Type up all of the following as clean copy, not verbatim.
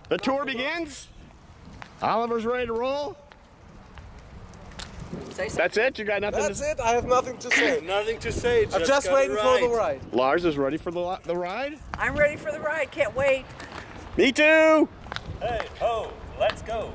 The tour begins. Oliver's ready to roll. That's it? You got nothing That's it? I have nothing to say. Nothing to say. I'm just waiting for the ride. Lars is ready for the ride? I'm ready for the ride. Can't wait. Me too. Hey, ho, let's go.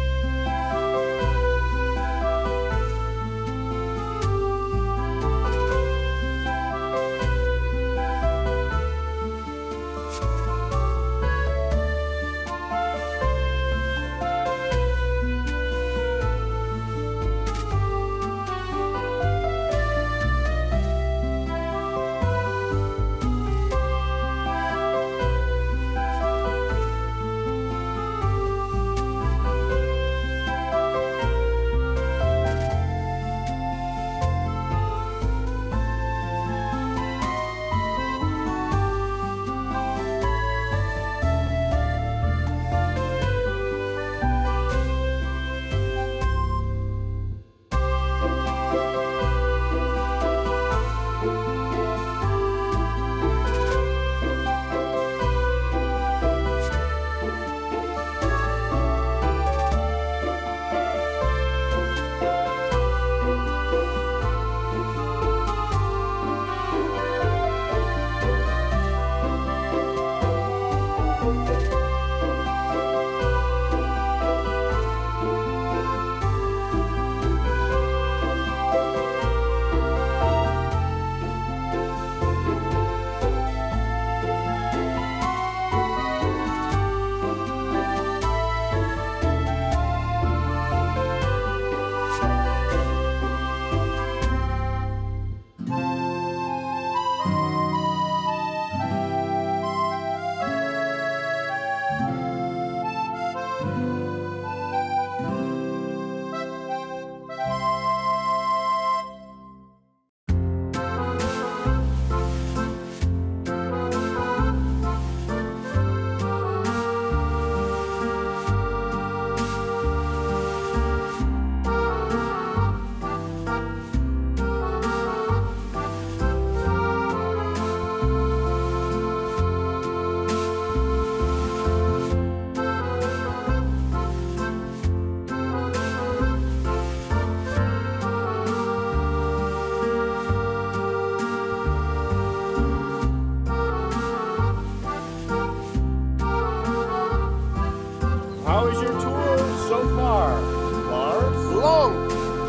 How is your tour so far, Lars? Long.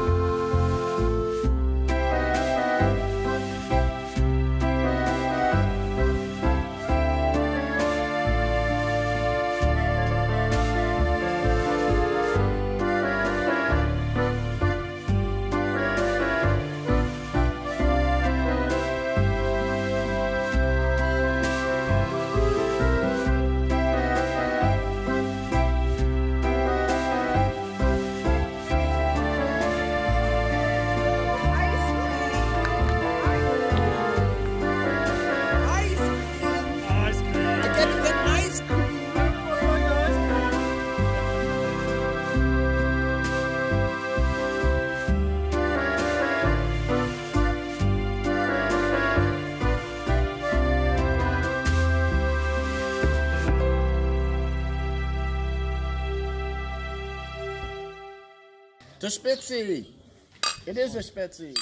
The Spezi. It is a Spezi.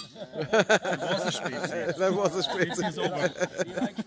That was a Spezi.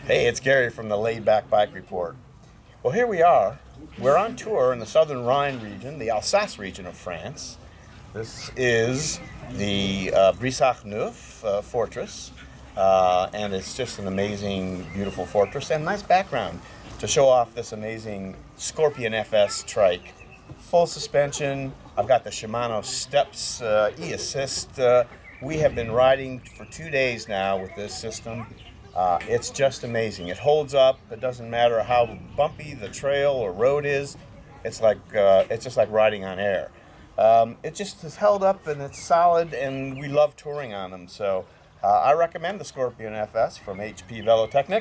Hey, it's Gary from the Laidback Bike Report. Well, here we are. We're on tour in the southern Rhine region, the Alsace region of France. This is the Neuf-brisach fortress, and it's just an amazing, beautiful fortress and nice background to show off this amazing Scorpion FS trike. Full suspension. I've got the Shimano Steps e-assist. We have been riding for 2 days now with this system. It's just amazing. It holds up. It doesn't matter how bumpy the trail or road is. It's just like riding on air. It just is held up and it's solid, and we love touring on them. So I recommend the Scorpion FS from HP Velotechnik.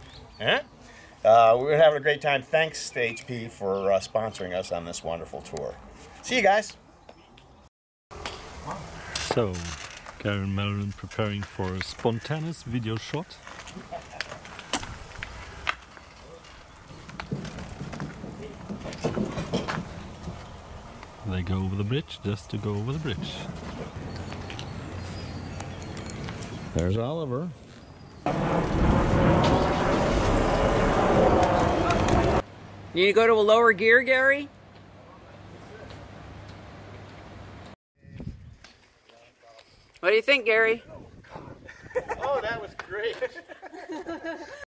We're having a great time. Thanks to HP for sponsoring us on this wonderful tour. See you guys. So, Gary and Marilyn preparing for a spontaneous video shot. They go over the bridge just to go over the bridge. There's Oliver. You need to go to a lower gear, Gary? What do you think, Gary? Oh, that was great.